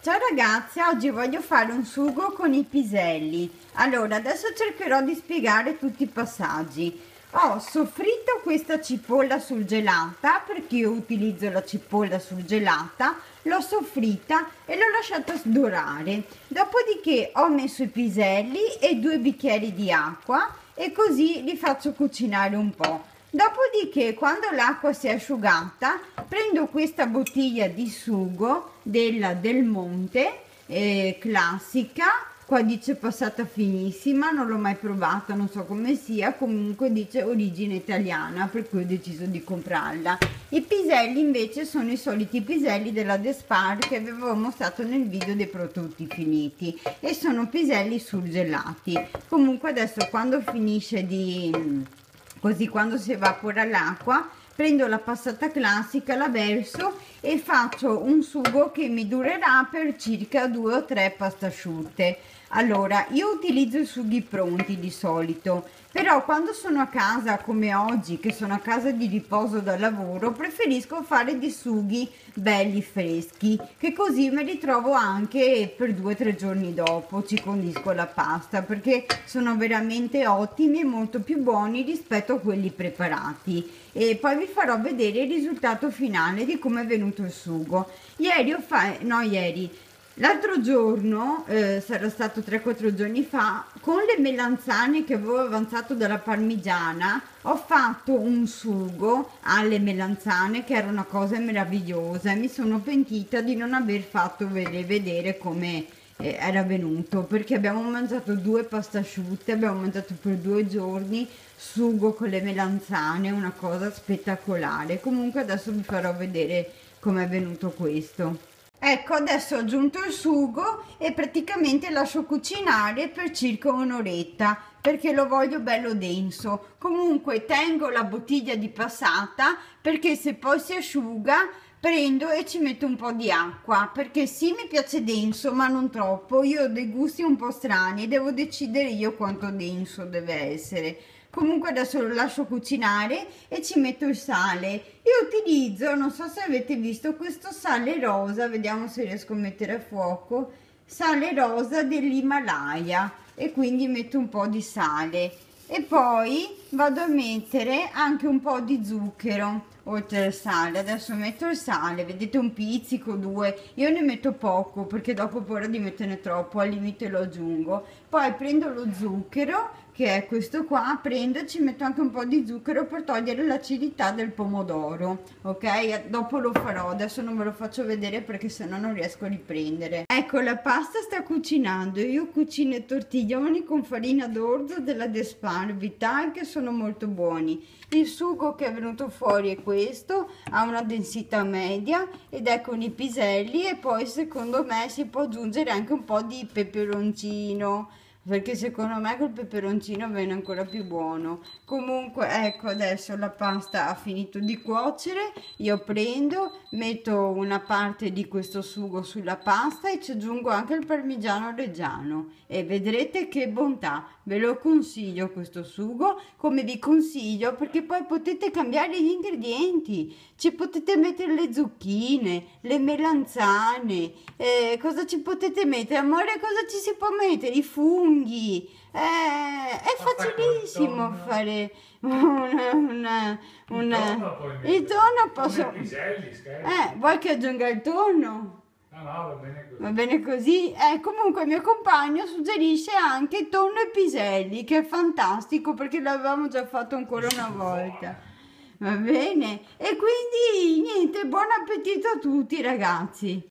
Ciao ragazzi, oggi voglio fare un sugo con i piselli. Allora, adesso cercherò di spiegare tutti i passaggi. Ho soffritto questa cipolla surgelata perché io utilizzo la cipolla surgelata, l'ho soffritta e l'ho lasciata sdorare. Dopodiché ho messo i piselli e 2 bicchieri di acqua e così li faccio cucinare un po'. Dopodiché, quando l'acqua si è asciugata, prendo questa bottiglia di sugo della Del Monte, classica. Qua dice passata finissima, non l'ho mai provata, non so come sia, comunque dice origine italiana, per cui ho deciso di comprarla. I piselli invece sono i soliti piselli della Despar che avevo mostrato nel video dei prodotti finiti e sono piselli surgelati. Comunque adesso quando finisce così, quando si evapora l'acqua, prendo la passata classica, la verso e faccio un sugo che mi durerà per circa 2 o 3 pasta asciutte. Allora, io utilizzo i sughi pronti di solito, però quando sono a casa come oggi, che sono a casa di riposo dal lavoro, preferisco fare dei sughi belli freschi, che così me li trovo anche per 2 o 3 giorni dopo, ci condisco la pasta, perché sono veramente ottimi e molto più buoni rispetto a quelli preparati. E poi vi farò vedere il risultato finale di come è venuto il sugo. L'altro giorno, sarà stato 3-4 giorni fa, con le melanzane che avevo avanzato dalla parmigiana, ho fatto un sugo alle melanzane che era una cosa meravigliosa e mi sono pentita di non aver fatto vedere come era venuto, perché abbiamo mangiato 2 pasta asciutte, abbiamo mangiato per 2 giorni sugo con le melanzane, una cosa spettacolare. Comunque adesso vi farò vedere come è venuto questo. Ecco, adesso ho aggiunto il sugo e praticamente lascio cucinare per circa un'oretta perché lo voglio bello denso. Comunque tengo la bottiglia di passata perché se poi si asciuga prendo e ci metto un po' di acqua, perché sì, mi piace denso ma non troppo. Io ho dei gusti un po' strani e devo decidere io quanto denso deve essere. Comunque adesso lo lascio cucinare e ci metto il sale. Io utilizzo, non so se avete visto, questo sale rosa, vediamo se riesco a mettere a fuoco, sale rosa dell'Himalaya, e quindi metto un po' di sale e poi vado a mettere anche un po' di zucchero oltre al sale. Adesso metto il sale, vedete, un pizzico, 2, io ne metto poco perché dopo ho paura di metterne troppo, al limite lo aggiungo. Poi prendo lo zucchero, che è questo qua, prendo e ci metto anche un po' di zucchero per togliere l'acidità del pomodoro, ok? Dopo lo farò, adesso non ve lo faccio vedere perché sennò non riesco a riprendere. Ecco, la pasta sta cucinando, io cucino i tortiglioni con farina d'orzo della Despar Vital che sono molto buoni. Il sugo che è venuto fuori è questo, ha una densità media ed è con i piselli, e poi secondo me si può aggiungere anche un po' di peperoncino, perché secondo me col peperoncino viene ancora più buono. Comunque ecco, adesso la pasta ha finito di cuocere, io prendo, metto una parte di questo sugo sulla pasta e ci aggiungo anche il parmigiano reggiano e vedrete che bontà. Ve lo consiglio questo sugo, come vi consiglio, perché poi potete cambiare gli ingredienti, ci potete mettere le zucchine, le melanzane, cosa ci potete mettere? Amore, cosa ci si può mettere? I funghi, è facilissimo fare il tonno posso... vuoi che aggiunga il tonno? No, va bene così. Va bene così? Comunque il mio compagno suggerisce anche tonno e piselli, che è fantastico perché l'avevamo già fatto ancora una volta. Va bene? E quindi niente, buon appetito a tutti ragazzi!